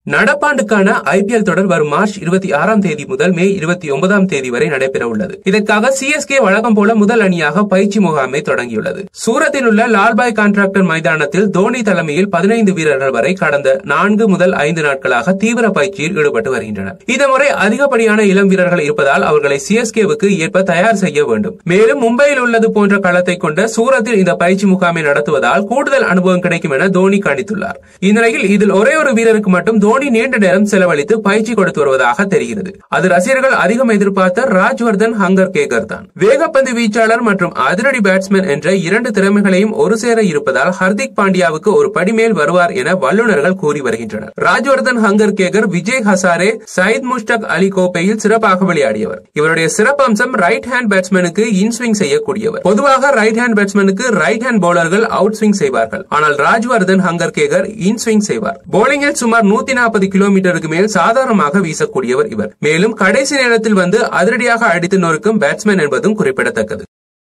நடப்பாண்டுக்கான IPL தொடர் வரும் March 26ஆம் தேதி முதல் மே 29ஆம் தேதி வரை நடைபெற உள்ளது. இதற்காக சிஎஸ்கே வழக்கம் போல முதல் அணியாக பயிற்சி முகாமை தொடங்கியுள்ளது. சூரத்தில் உள்ள லால்பாய் கான்ட்ராக்டர் மைதானத்தில் தோனி தலைமையில் 15 வீரர்கள் வரை கடந்த 4 முதல் 5 நாட்களாக தீவிர பயிற்சியில் ஈடுபட்டு வருகின்றனர். இந்த முறை அதிகப்படியான இளம் வீரர்கள் இருப்பதால் அவர்களை சிஎஸ்கேவுக்கு ஏற்ப தயார் செய்ய வேண்டும். மேலும் மும்பையில் உள்ளது போன்ற களத்தை கொண்ட சூரத்தில் இந்த பயிற்சி முகாமை நடத்துவதால் கூடுதல் அனுபவம் கிடைக்கும் என தோனி கணித்துள்ளார். இந்நிலையில் இதில் ஒரே ஒரு வீரருக்கு மட்டும் தோனி நீண்ட நேரம் செலவழித்து பயிற்சி கொடுத்து வருவதாக தெரிகிறது. அது ரசிகர்கள் அதிகம் எதிர்பார்த்த ராஜ்வர்தன் ஹங்கர்கேகர் தான். வேகப்பந்து வீச்சாளர் மற்றும் அதிரடி பேட்ஸ்மேன் என்ற 2 திறமைகளையும் ஒரு சேர இருப்பதால் ஹர்திக் பாண்டியாவுக்கு ஒரு படிமேல் வருவார் என வல்லுநர்கள் கூறி வருகின்றனர். ராஜ்வர்தன் ஹங்கர்கேகர் விஜய் ஹசாரே, சயித் முஷ்டக் அலி கோப்பையில் சிறப்பாக விளையாடியவர். இவருடைய சிறப்பம்சம் ரைட் ஹேண்ட் பேட்ஸ்மேனுக்கு இன் ஸ்விங் செய்யக்கூடியவர். பொதுவாக ரைட் ஹேண்ட் பேட்ஸ்மேனுக்கு ரைட் ஹேண்ட் பவுலர்கள் அவுட் ஸ்விங் செய்வார்கள். ஆனால் ராஜ்வர்தன் ஹங்கர்கேகர் இன் ஸ்விங் செய்வார். போலிங்கில் சுமார் 140 கிலோமீட்டருக்கு மேல் சாதாரணமாக வீசக்கூடியவர் இவர். மேலும் கடைசி நேரத்தில் வந்து அதிரடியாக அடித்து நொறுக்கும் பேட்ஸ்மேன் என்பதும் குறிப்பிடத்தக்கது.